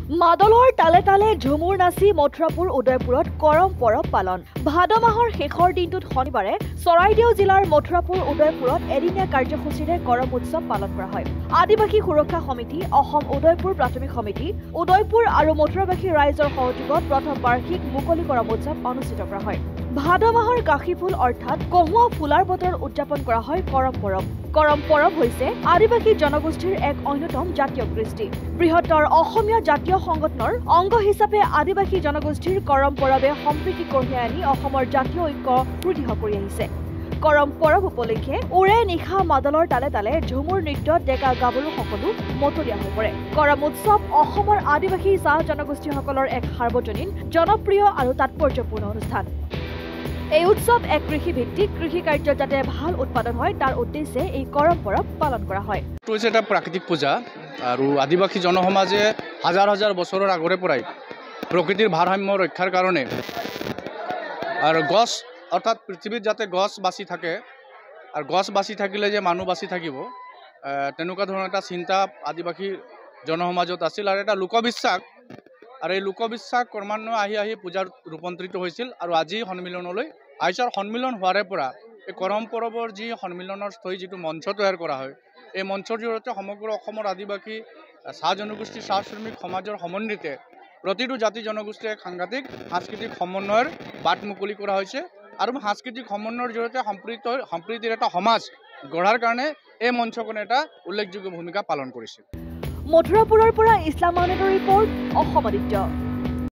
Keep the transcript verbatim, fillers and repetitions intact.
মাদলৰ তালে তালে ঝুমুৰ নাচি মথুৰাপুৰ উদয়পুৰত কৰম পৰব পালন। ভাদ মাহৰ শেষৰ দিনটোত শনিবাৰে চৰাইদেউ জিলাৰ মথুৰাপুৰ উদয়পুৰত এদিনীয়া কাৰ্যসূচীৰে কৰম উৎসৱ পালন কৰা হয়। আদিবাসী সুৰক্ষা সমিতি, অসম উদয়পুৰ প্ৰাথমিক সমিতি, উদয়পুৰ আৰু মথুৰাবাসী ৰাইজৰ সহযোগত প্ৰথম বাৰ্ষিক মুকলি কৰম উৎসৱ অনুষ্ঠিত কৰা হয়। ভাদ মাহৰ কাশী ফুল অৰ্থাৎ কহুৱা ফুলাৰ বতৰ উদযাপন কৰা হয় কৰম পৰব। কৰম পৰব হৈছে আদিবাসী জনগোষ্ঠীৰ এক অন্যতম জাতীয় কৃষ্টি। বৃহত্তৰ অসমীয়া জাতীয় সংগঠনৰ অংগ হিচাপে আদিবাসী জনগোষ্ঠীৰ কৰম পৰবে সম্প্ৰীতি কঢ়িয়াই আনি অসমৰ জাতীয় ঐক্য সুদৃঢ় কৰি আহিছে। কৰম পৰব উপলক্ষে উৰে নিশা মাদলৰ তালে তালে ঝুমুৰ নৃত্যত ডেকা গাভৰু সকলো মতলীয়া হৈ পৰে। কৰম উৎসৱ অসমৰ আদিবাসী চাহ জনগোষ্ঠীসকলৰ এক সাৰ্বজনীন জনপ্ৰিয় আৰু তাৎপৰ্যপূৰ্ণ অনুষ্ঠান। এই উৎসৱ এক কৃষিভিত্তিক কৃষি কাৰ্য যাতে ভাল উৎপাদন হয় তাৰ উদ্দেশ্যে এই কৰম পৰব পালন কৰা হয়। এইটো হৈছে এটা প্ৰাকৃতিক পূজা আৰু আদিবাসী জনসমাজে হাজাৰ হাজাৰ বছৰৰ আগৰে পৰাই প্ৰকৃতিৰ ভাৰসাম্য ৰক্ষাৰ কাৰণে আৰু গছ অৰ্থাৎ পৃথিৱীত যাতে গছ বাচি থাকে আৰু গছ বাচি থাকিলে যে মানুহ বাচি থাকিব তেনেকুৱা ধৰণৰ এটা চিন্তা আদিবাসী জনসমাজত আছিল আৰু এটা লোকবিশ্বাস। আৰু এই লোকবিশ্বাস ক্ৰমান্বয়ে আহি আহি পূজাত ৰূপান্তৰিত হৈছিল আৰু আজি সন্মিলনলৈ আইচাৰ সন্মিলন হোৱাৰে পৰা এই কৰম পৰবৰ যি সন্মিলনৰ স্থলী যিটো মঞ্চ তৈয়াৰ কৰা হয়, এই মঞ্চৰ জৰিয়তে সমগ্ৰ অসমৰ আদিবাসী চাহ জনগোষ্ঠী চাহ শ্ৰমিক সমাজৰ সমন্বিতে প্ৰতিটো জাতি জনগোষ্ঠীৰ এক সাংঘাতিক সাংস্কৃতিক সমন্বয়ৰ বাট মুকলি কৰা হৈছে আৰু সাংস্কৃতিক সমন্বয়ৰ জৰিয়তে সম্প্ৰীত সম্প্ৰীতিৰ এটা সমাজ গঢ়াৰ কাৰণে এই মঞ্চখনে এটা উল্লেখযোগ্য ভূমিকা পালন কৰিছে। মথুৰাপুৰৰ পৰা ইছলাম আহমেদৰ ৰিপৰ্ট, অসম আদিত্য।